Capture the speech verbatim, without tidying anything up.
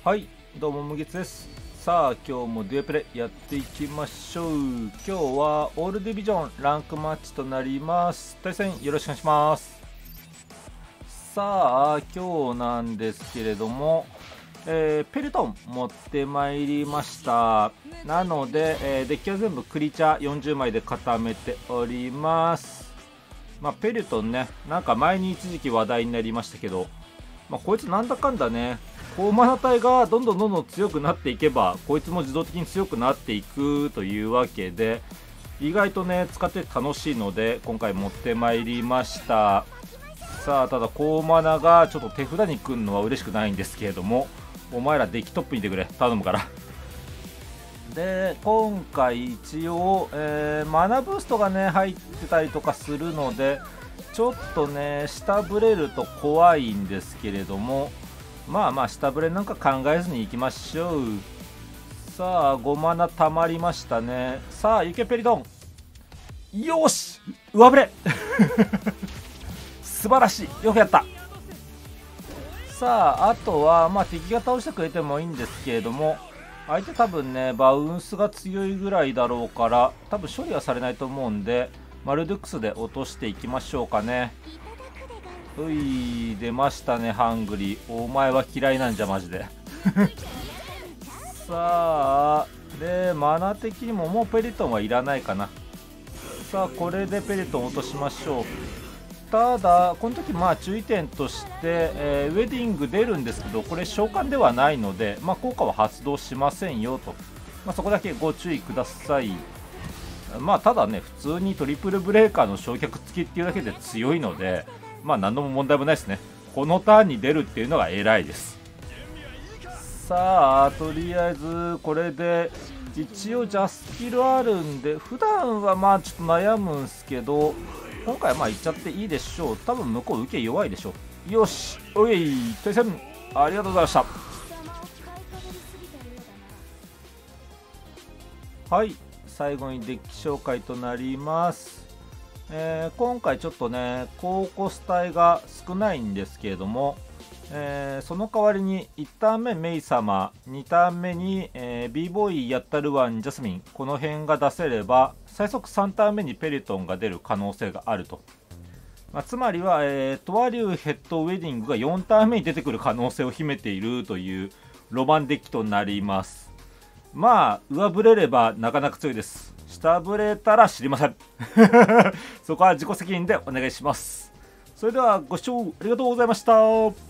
はい、どうも、むげつです。さあ、今日もデュエプレやっていきましょう。今日はオールディビジョンランクマッチとなります。対戦よろしくお願いします。さあ、今日なんですけれども、えー、ペルトン持ってまいりました。なので、えー、デッキは全部クリチャーよんじゅうまいで固めております。まあ、ペルトンね、なんか前に一時期話題になりましたけど、まあ、こいつなんだかんだね、高マナ帯がどんどんどんどん強くなっていけば、こいつも自動的に強くなっていくというわけで、意外とね、使って楽しいので、今回持ってまいりました。さあ、ただ高マナがちょっと手札に来るのは嬉しくないんですけれども、お前らデッキトップにいてくれ、頼むから。で、今回一応、えー、マナブーストがね、入ってたりとかするので、ちょっとね、下ブレると怖いんですけれども、まあまあ下ブレなんか考えずにいきましょう。さあごマナたまりましたね。さあユケペリドン、よし上ブレ素晴らしい、よくやった。さああとはまあ敵が倒してくれてもいいんですけれども、相手多分ねバウンスが強いぐらいだろうから多分処理はされないと思うんで、マルドゥックスで落としていきましょうかね。うい、出ましたね、ハングリー。お前は嫌いなんじゃ、マジで。さあ、で、マナ的にももうペリトンはいらないかな。さあ、これでペリトン落としましょう。ただ、この時まあ注意点として、えー、ウェディング出るんですけど、これ召喚ではないので、まあ、効果は発動しませんよと。まあ、そこだけご注意ください。まあ、ただね、普通にトリプルブレーカーの焼却付きっていうだけで強いので、まあ何の問題もないですね。このターンに出るっていうのが偉いです。さあとりあえずこれで一応ジャスキルあるんで、普段はまあちょっと悩むんすけど、今回はまあいっちゃっていいでしょう。多分向こう受け弱いでしょう。よし、おい対戦ありがとうございました。はい、最後にデッキ紹介となります。えー、今回ちょっとね高コス帯が少ないんですけれども、えー、その代わりにいちターン目メイ様、にターン目に、えー、b ボーイやったるワンジャスミン、この辺が出せれば最速さんターン目にペリトンが出る可能性があると、まあ、つまりは、えー、トワリューヘッドウェディングがよんターン目に出てくる可能性を秘めているというロマンデッキとなります。まあ上振れればなかなか強いです。下振れたら知りませんそこは自己責任でお願いします。それではご視聴ありがとうございました。